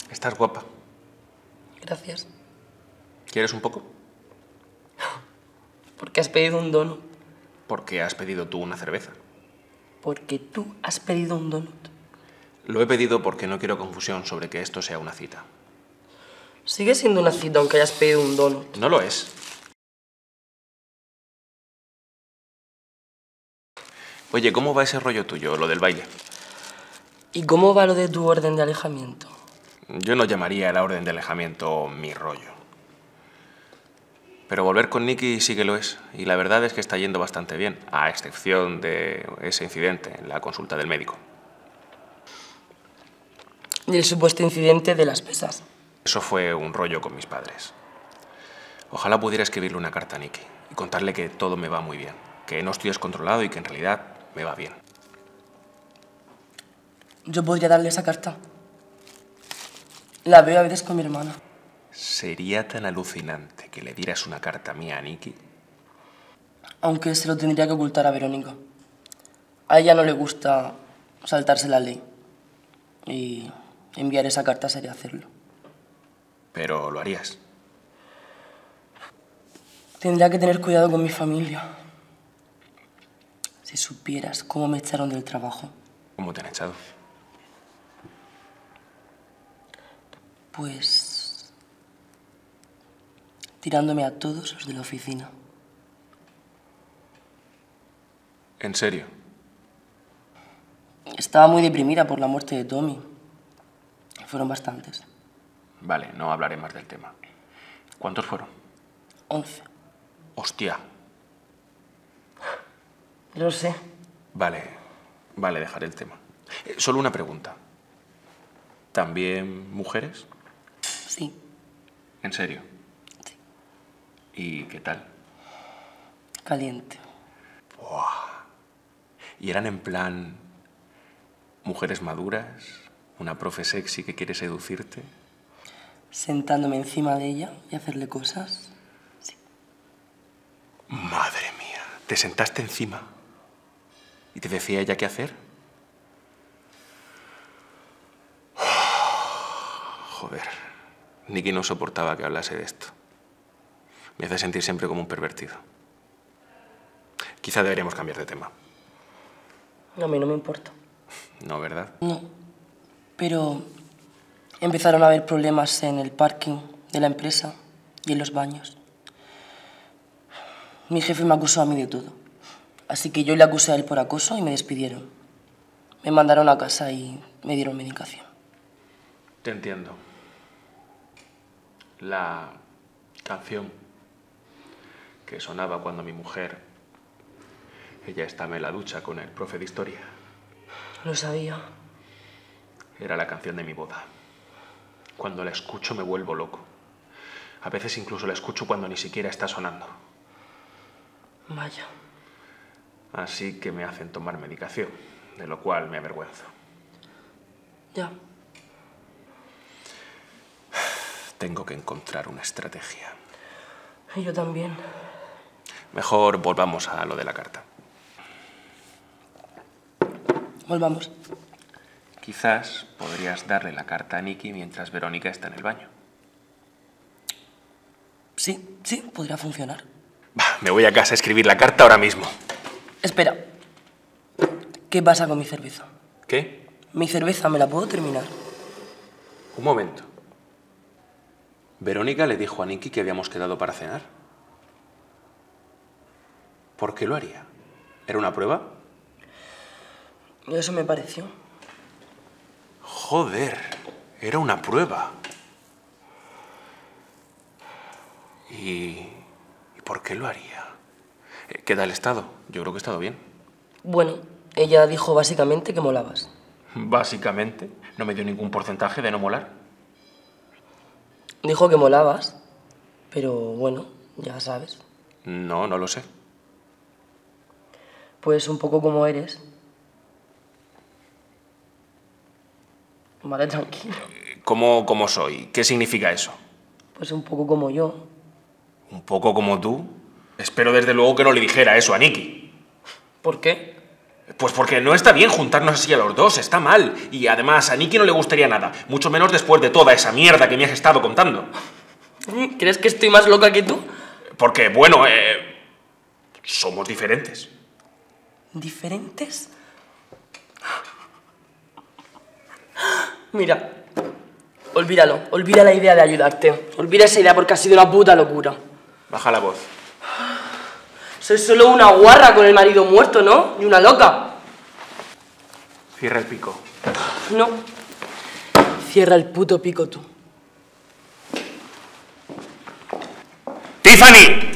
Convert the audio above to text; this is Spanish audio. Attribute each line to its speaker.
Speaker 1: Estás guapa.
Speaker 2: Gracias.
Speaker 1: ¿Quieres un poco?
Speaker 2: ¿Por qué has pedido un donut?
Speaker 1: Porque has pedido tú una cerveza.
Speaker 2: Porque tú has pedido un donut.
Speaker 1: Lo he pedido porque no quiero confusión sobre que esto sea una cita.
Speaker 2: Sigue siendo una cita aunque hayas pedido un donut.
Speaker 1: No lo es. Oye, ¿cómo va ese rollo tuyo, lo del baile?
Speaker 2: ¿Y cómo va lo de tu orden de alejamiento?
Speaker 1: Yo no llamaría la orden de alejamiento mi rollo. Pero volver con Nicky sí que lo es. Y la verdad es que está yendo bastante bien, a excepción de ese incidente en la consulta del médico.
Speaker 2: Y el supuesto incidente de las pesas.
Speaker 1: Eso fue un rollo con mis padres. Ojalá pudiera escribirle una carta a Nicky y contarle que todo me va muy bien, que no estoy descontrolado y que en realidad me va bien.
Speaker 2: Yo podría darle esa carta. La veo a veces con mi hermana.
Speaker 1: Sería tan alucinante que le dieras una carta mía a Nicky.
Speaker 2: Aunque se lo tendría que ocultar a Verónica. A ella no le gusta saltarse la ley. Y enviar esa carta sería hacerlo.
Speaker 1: Pero lo harías.
Speaker 2: Tendría que tener cuidado con mi familia. Si supieras cómo me echaron del trabajo.
Speaker 1: ¿Cómo te han echado?
Speaker 2: Pues tirándome a todos los de la oficina.
Speaker 1: ¿En serio?
Speaker 2: Estaba muy deprimida por la muerte de Tommy. Fueron bastantes.
Speaker 1: Vale, no hablaré más del tema. ¿Cuántos fueron?
Speaker 2: 11.
Speaker 1: ¡Hostia!
Speaker 2: Lo sé.
Speaker 1: Vale, dejaré el tema. Solo una pregunta. ¿También mujeres?
Speaker 2: Sí.
Speaker 1: ¿En serio?
Speaker 2: Sí.
Speaker 1: ¿Y qué tal?
Speaker 2: Caliente.
Speaker 1: ¿Y eran en plan mujeres maduras? ¿Una profe sexy que quiere seducirte?
Speaker 2: Sentándome encima de ella y hacerle cosas. Sí.
Speaker 1: Madre mía, ¿te sentaste encima? ¿Y te decía ella qué hacer? Joder, Nicky no soportaba que hablase de esto. Me hace sentir siempre como un pervertido. Quizá deberíamos cambiar de tema.
Speaker 2: A mí no me importa.
Speaker 1: No, ¿verdad?
Speaker 2: No. Pero empezaron a haber problemas en el parking de la empresa y en los baños. Mi jefe me acusó a mí de todo. Así que yo le acusé a él por acoso y me despidieron. Me mandaron a casa y me dieron medicación.
Speaker 1: Te entiendo. La canción que sonaba cuando mi mujer, ella estaba en la ducha con el profe de historia,
Speaker 2: Lo sabía.
Speaker 1: era la canción de mi boda. Cuando la escucho me vuelvo loco. A veces incluso la escucho cuando ni siquiera está sonando.
Speaker 2: Vaya.
Speaker 1: Así que me hacen tomar medicación, de lo cual me avergüenzo.
Speaker 2: Ya.
Speaker 1: Tengo que encontrar una estrategia.
Speaker 2: Y yo también.
Speaker 1: Mejor volvamos a lo de la carta.
Speaker 2: Volvamos.
Speaker 1: Quizás podrías darle la carta a Nicky mientras Verónica está en el baño.
Speaker 2: Sí, podría funcionar.
Speaker 1: Me voy a casa a escribir la carta ahora mismo.
Speaker 2: Espera. ¿Qué pasa con mi cerveza?
Speaker 1: ¿Qué?
Speaker 2: Mi cerveza, ¿me la puedo terminar?
Speaker 1: Un momento. Verónica le dijo a Nicky que habíamos quedado para cenar. ¿Por qué lo haría? ¿Era una prueba?
Speaker 2: Eso me pareció.
Speaker 1: Joder, era una prueba. ¿Y por qué lo haría? ¿Qué tal el estado? Yo creo que he estado bien.
Speaker 2: Bueno, ella dijo básicamente que molabas.
Speaker 1: Básicamente, no me dio ningún porcentaje de no molar.
Speaker 2: Dijo que molabas, pero bueno, ya sabes.
Speaker 1: No, no lo sé.
Speaker 2: Pues un poco como eres. Vale, tranquilo.
Speaker 1: ¿Cómo soy? ¿Qué significa eso?
Speaker 2: Pues un poco como yo.
Speaker 1: ¿Un poco como tú? Espero desde luego que no le dijera eso a Nicky.
Speaker 2: ¿Por qué?
Speaker 1: Pues porque no está bien juntarnos así a los dos, está mal. Y además a Nicky no le gustaría nada, mucho menos después de toda esa mierda que me has estado contando.
Speaker 2: ¿Crees que estoy más loca que tú?
Speaker 1: Porque, bueno, somos diferentes.
Speaker 2: ¿Diferentes? Mira, olvídalo, olvida la idea de ayudarte. Olvida esa idea porque ha sido una puta locura.
Speaker 1: Baja la voz.
Speaker 2: Soy solo una guarra con el marido muerto, ¿no? Y una loca.
Speaker 1: Cierra el pico.
Speaker 2: No. Cierra el puto pico tú.
Speaker 1: ¡Tiffany!